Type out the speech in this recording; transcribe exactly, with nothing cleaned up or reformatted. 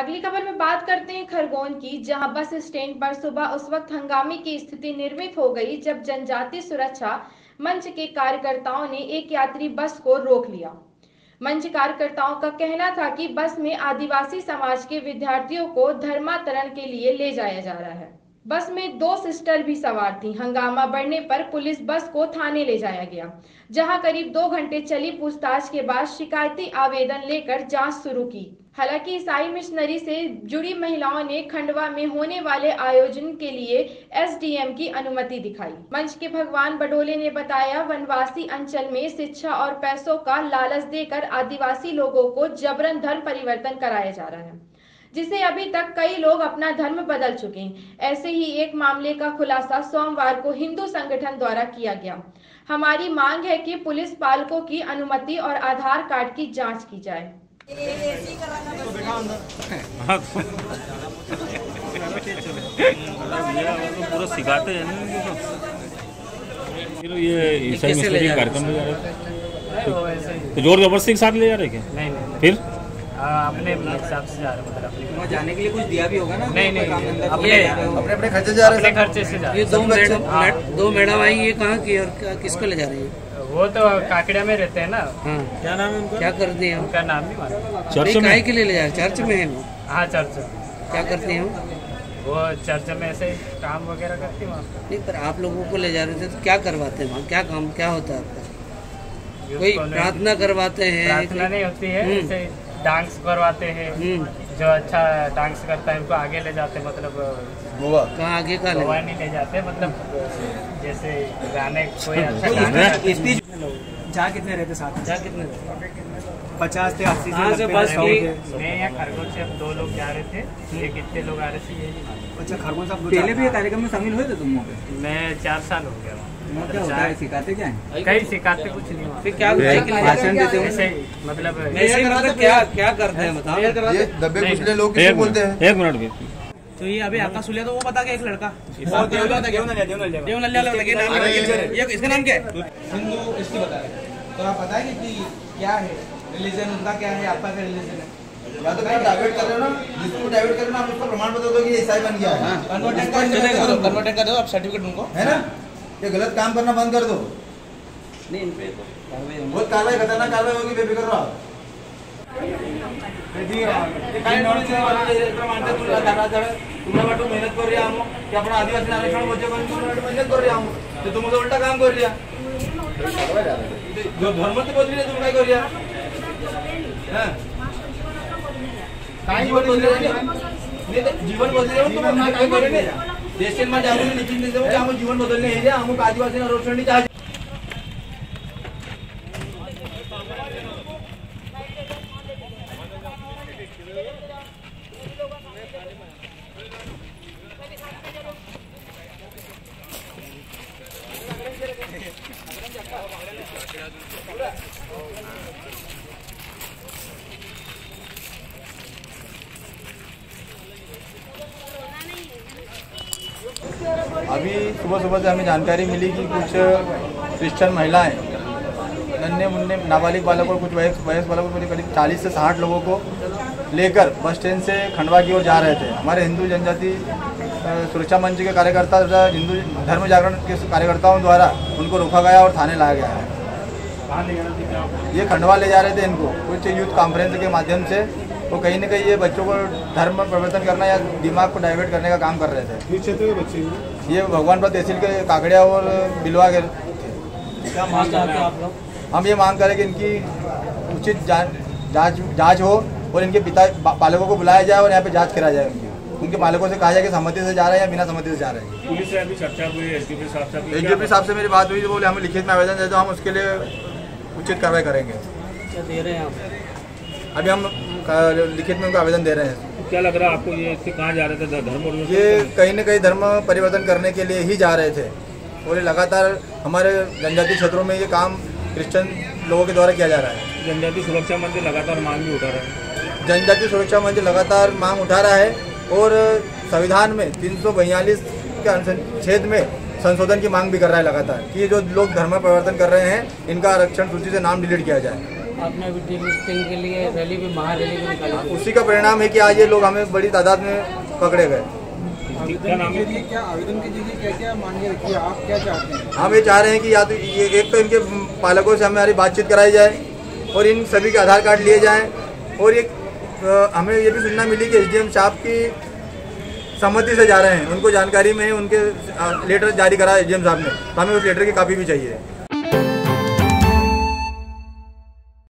अगली खबर में बात करते हैं खरगोन की, जहां बस स्टैंड पर सुबह उस वक्त हंगामे की स्थिति निर्मित हो गई जब जनजातीय सुरक्षा मंच के कार्यकर्ताओं ने एक यात्री बस को रोक लिया। मंच कार्यकर्ताओं का कहना था कि बस में आदिवासी समाज के विद्यार्थियों को धर्मांतरण के लिए ले जाया जा रहा है। बस में दो सिस्टर भी सवार थीं। हंगामा बढ़ने पर पुलिस बस को थाने ले जाया गया, जहां करीब दो घंटे चली पूछताछ के बाद शिकायती आवेदन लेकर जांच शुरू की। हालांकि ईसाई मिशनरी से जुड़ी महिलाओं ने खंडवा में होने वाले आयोजन के लिए एसडीएम की अनुमति दिखाई। मंच के भगवान बडोले ने बताया, वनवासी अंचल में शिक्षा और पैसों का लालच देकर आदिवासी लोगों को जबरन धर्म परिवर्तन कराया जा रहा है, जिसे अभी तक कई लोग अपना धर्म बदल चुके हैं। ऐसे ही एक मामले का खुलासा सोमवार को हिंदू संगठन द्वारा किया गया। हमारी मांग है कि पुलिस पालकों की अनुमति और आधार कार्ड की जांच की जाए। पूरा सिखाते हैं ना, फिर ये ईसाई मिशनरी कार्यक्रम ले जा रहे थे तो जोर जबरदस्ती के साथ ले जा रहे क्या? नहीं नहीं फिर अपने हिसाब से जा रहे हैं, मतलब वहाँ जाने के लिए कुछ दिया भी होगा ना? नहीं नहीं अपने अपने अपने खर्चे जा रहे हैं, अपने खर्चे से जा रहे हैं। ये दो मैडम दो मैडम आई, ये कहाँ की और किसको ले जा रही है? वो तो काकड़ा में रहते हैं ना। हाँ, क्या नाम है उनका? क्या करती हैं? उनका नाम नहीं मालूम। चर्च में के लिए ले जा? चर्च में है वो? हाँ चर्च। क्या करती हैं वो? चर्च में ऐसे काम वगैरह करती है वहाँ। नहीं, पर आप लोगों को ले जा रहे थे तो क्या करवाते हैं वहाँ? क्या काम क्या होता है आपका? कोई प्रार्थना करवाते हैं? प्रार्थना नहीं होती है, ऐसे डांस करवाते हैं। जो अच्छा डांस करता है उनको आगे ले जाते हैं, मतलब गोवा। कहाँ आगे का? गोवा नहीं ले जाते, मतलब जैसे गाने कोई अच्छा गाने। जा कितने रहते साथ? जा कितने? पचास से अस्सी से बस मैं यहाँ खरगोन से अब दो लोग जा रहे थे, ये कितने लोग आ रहे थे? अच्छा, खरगोन साहब पहले भी कार्यक्रम में शामिल हुए थे तुम वहाँ पे? मैं चार साल हो गया। क्या होता है, सिखाते क्या है? कहीं सिखाते कुछ नहीं। फिर क्या भाषण देते हो? ऐसे मतलब मतलब क्या क्या करते हैं बताओ? ये दबे कुचले लोग किसको बोलते हैं? एक मिनट भी। तो ये अभी आकाश सुलिया, तो वो बता गया एक लड़का इसका नाम क्या है? हिंदू इसकी बताया। तो आप बताएंगे कि क्या है रिलीजन उनका, क्या है आपका क्या रिलीजन है? या तो फिर डाइवर्ट कर रहे हो ना, जिसको डाइवर्ट कर रहे हो ना, आप उसका प्रमाण पत्र दो कि ये ईसाई बन गया है। कन्वर्टेड कर कन्वर्टेड कर दो आप, सर्टिफिकेट उनको है ना। ये गलत काम करना बंद कर दो। नहीं, इन पे बहुत कार्रवाई खतरनाक कार्रवाई होगी, बेफिक्र रहो। तुम्हाला मेहनत कर रहा हूँ कि अपना आदिवासी आरक्षण बच्चे मेहनत कर रहा हूँ, तो तुम मुझे उल्टा काम कर रहा जो धर्म तो बदली तुम काय कर रहा जीवन बदले जीवन बदले तुम काय करे देश में जाऊन लिखित देते हम जीवन बदलने हे अमुक आदिवासी आरक्षण चाहे। अभी सुबह सुबह से हमें जानकारी मिली कि कुछ क्रिश्चियन महिलाएं नन्हे मुन्ने नाबालिग बालक और कुछ वयस्क वयस्क बालकों को करीब चालीस से साठ लोगों को लेकर बस स्टैंड से खंडवा की ओर जा रहे थे। हमारे हिंदू जनजाति सुरक्षा मंच के कार्यकर्ता तथा हिंदू धर्म जागरण के कार्यकर्ताओं द्वारा उनको रोका गया और थाने लाया गया है। ये खंडवा ले जा रहे थे इनको कुछ यूथ कॉन्फ्रेंस के माध्यम से। तो कहीं ना कहीं ये बच्चों को धर्म परिवर्तन करना या दिमाग को डाइवर्ट करने का काम कर रहे थे। क्षेत्र के बच्चे ये भगवानपुर तहसील के काकड़िया और बिलवा के थे। क्या मांग करते हैं आप लोग? हम ये मांग करें कि इनकी उचित जांच जांच हो और इनके पिता पालकों को बुलाया जाए और यहाँ पे जांच कराया जाए। उनकी उनके पालकों से कहा जाए कि सहमति से जा रहे हैं या बिना सहमति से जा रहे हैं। पुलिस से अभी चर्चा हुई, एसडीपी साहब से एसडीपी साहब से मेरी बात हुई, तो बोले हमें लिखित में आवेदन दे दो, हम उसके लिए उचित कार्रवाई करेंगे। दे रहे हैं अभी हम लिखित में उनको आवेदन दे रहे हैं। क्या लग रहा है आपको, ये कहाँ जा रहे थे? धर्म ये कहीं न कहीं धर्म परिवर्तन करने के लिए ही जा रहे थे और ये लगातार हमारे जनजातीय क्षेत्रों में ये काम क्रिश्चियन लोगों के द्वारा किया जा रहा है। जनजातीय सुरक्षा मंच लगातार मांग भी उठा रहा है। जनजातीय सुरक्षा मंच लगातार मांग उठा रहा है और संविधान में तीन सौ बयालीस के अनुच्छेद में संशोधन की मांग भी कर रहा है लगातार कि जो लोग धर्म परिवर्तन कर रहे हैं इनका आरक्षण सूची से नाम डिलीट किया जाए। आपने अभी डिलिस्टिंग के लिए रैली भी महारैली भी निकाली। उसी का परिणाम है कि आज ये लोग हमें बड़ी तादाद में पकड़े गए। क्या नाम है? क्या आवेदन के जरिए क्या क्या मांगे रखिए, आप क्या चाहते हैं? हम ये चाह रहे हैं कि या तो ये एक तो इनके पालकों से हमारी बातचीत कराई जाए और इन सभी के आधार कार्ड लिए जाएं, और एक हमें ये भी सुनना मिली कि एसडीएम साहब की सहमति से जा रहे हैं, उनको जानकारी में उनके लेटर जारी करा एसडीएम साहब ने, तो हमें उस लेटर की कॉपी भी चाहिए।